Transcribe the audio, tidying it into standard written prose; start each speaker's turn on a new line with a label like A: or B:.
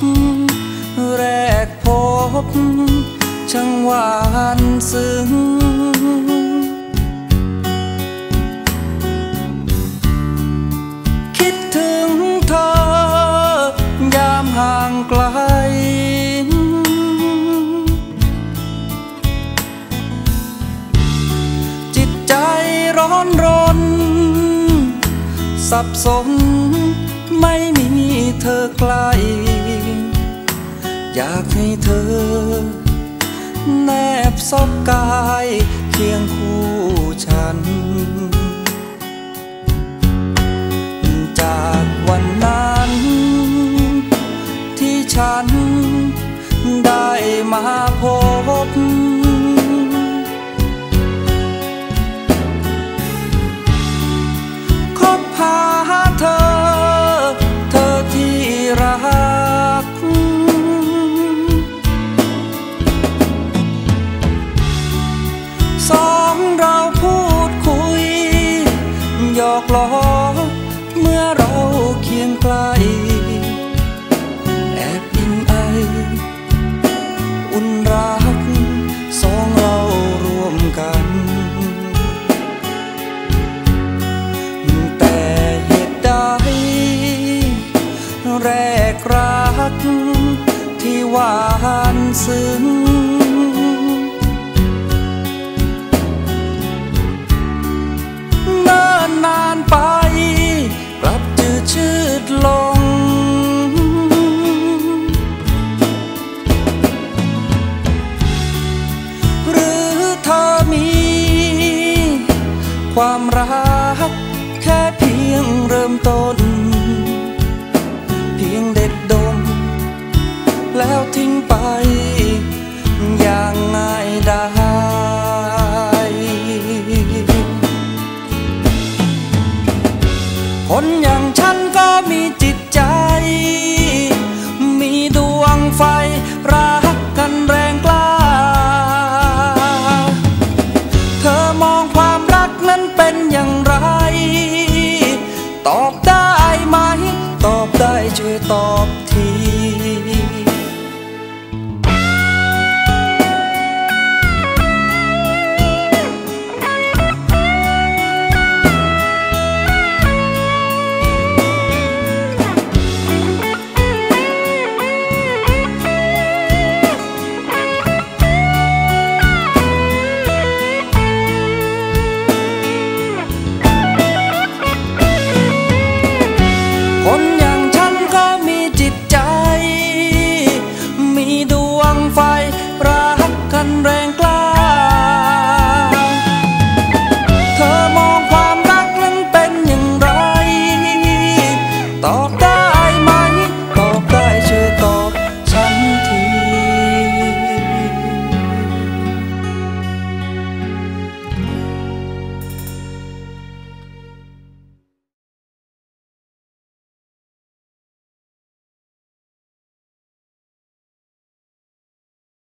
A: แรกพบช่างหวานซึ้งคิดถึงเธอยามห่างไกลจิตใจร้อนรนสับสนไม่มีเธอใกล้อยากให้เธอแนบซบกายเคียงคู่ฉันจากวันนั้นที่ฉันได้มาพบคบหาเธอที่รักสองเราพูดคุยหยอกล้อเมื่อเราเคียงใกล้แอบอิงไออุ่นรักสองเราร่วมกันแต่เหตุใดแรกรักที่หวานซึ้งนานไปกลับชืดลงหรือเธอมีความรักแค่เพียงเริ่มต้นเพียงเด็ดดมแล้วทิ้งไปอย่างง่ายดายคนอย่างฉันก็มีจิตใจมีดวงไฟรักกันแรงกล้าเธอมองความรักนั้นเป็นอย่างไรตอบได้ไหมตอบได้ช่วยตอบทีคน